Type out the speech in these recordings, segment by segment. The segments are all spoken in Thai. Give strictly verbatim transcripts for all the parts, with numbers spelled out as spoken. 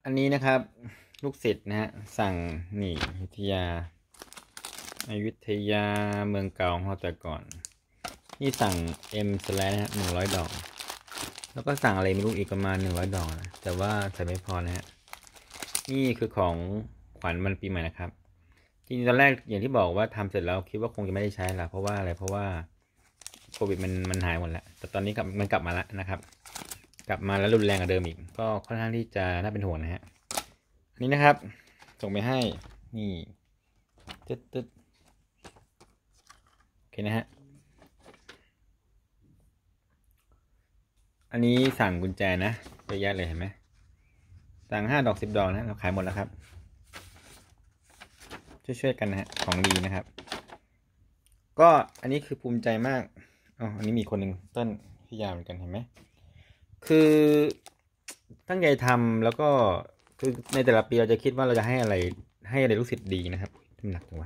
อันนี้นะครับลูกศิษย์นะฮะสั่งนี่อยุธยาอยุธยาเมืองเก่าของเราแต่ก่อนนี่สั่ง M สแลนะฮะหนึ่งร้อยดอกแล้วก็สั่งอะไรไม่รู้อีกประมาณหนึ่งร้อยดอกนะแต่ว่าใส่ไม่พอนะฮะนี่คือของขวัญวันปีใหม่นะครับจริงๆตอนแรกอย่างที่บอกว่าทำเสร็จแล้วคิดว่าคงจะไม่ได้ใช้ละเพราะว่าอะไรเพราะว่าโควิดมันมันหายหมดแล้วแต่ตอนนี้กลับมันกลับมาแล้วนะครับกลับมาแล้วรุนแรงกว่าเดิมอีกก็ค่อนข้างที่จะน่าเป็นห่วงนะฮะนี่นะครับส่งไปให้นี่ตึ๊ดตึ๊ดโอเคนะฮะอันนี้สั่งกุญแจนะเยอะแยะเลยเห็นไหมสั่งห้าดอกสิบดอกนะเราขายหมดแล้วครับช่วยๆกันนะฮะของดีนะครับก็อันนี้คือภูมิใจมากอ๋ออันนี้มีคนหนึ่งต้นพี่ยาวเหมือนกันเห็นไหมคือตั้งใจทำแล้วก็คือในแต่ละปีเราจะคิดว่าเราจะให้อะไรให้อะไรลูกศิษย์ดีนะครับทำหนักจังวะ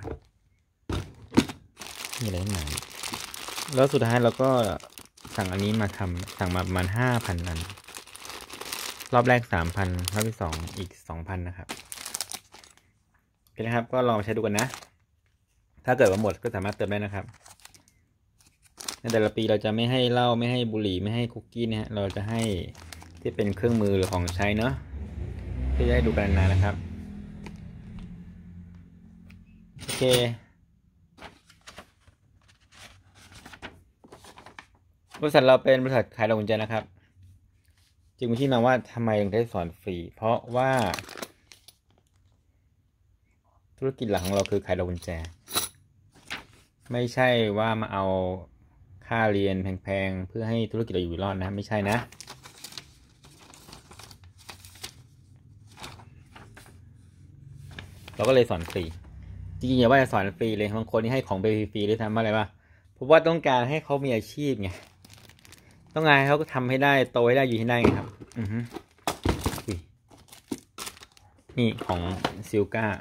มีอะไรหนาแล้วสุดท้ายเราก็สั่งอันนี้มาทำสั่งมาประมาณห้าพันอันรอบแรกสามพันรอบที่สองอีกสองพันนะครับโอเคนะครับก็ลองใช้ดูกันนะถ้าเกิดว่าหมดก็สามารถเติมได้นะครับในแต่ละปีเราจะไม่ให้เหล้าไม่ให้บุหรี่ไม่ให้คุกกี้นะฮะเราจะให้ที่เป็นเครื่องมือหรือของใช้เนาะที่จะให้ดูกันนานนะครับโอเคบริษัทเราเป็นบริษัทขายดอกกุญแจนะครับจึงมีที่มาว่าทำไมถึงได้สอนฟรีเพราะว่าธุรกิจหลักของเราคือขายดอกกุญแจไม่ใช่ว่ามาเอาค่าเรียนแพงๆเพื่อให้ธุรกิจเราอยู่รอดนะไม่ใช่นะเราก็เลยสอนฟรีจริงๆอย่าว่าจะสอนฟรีเลยบางคนนี่ให้ของไปฟรีๆเลยทำอะไรวะเพราะว่าต้องการให้เขามีอาชีพไงต้องการให้เขาทำให้ได้โตให้ได้อยู่ให้ได้ไงครับอือฮึนี่ของซิลกา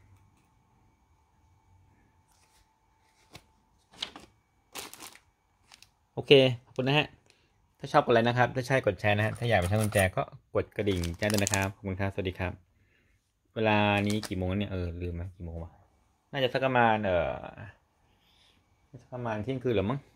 โอเคขอบคุณนะฮะถ้าชอบกดไลค์นะครับถ้าใช่กดแชร์นะฮะถ้าอยากเป็นช่างกุญแจก็กดกระดิ่งแจ้งด้วยนะครับขอบคุณครับสวัสดีครับเวลานี้กี่โมงเนี่ยเออลืมไหมกี่โมงวะน่าจะสักประมาณเออสักประมาณเที่ยงคืนหรือมั้ง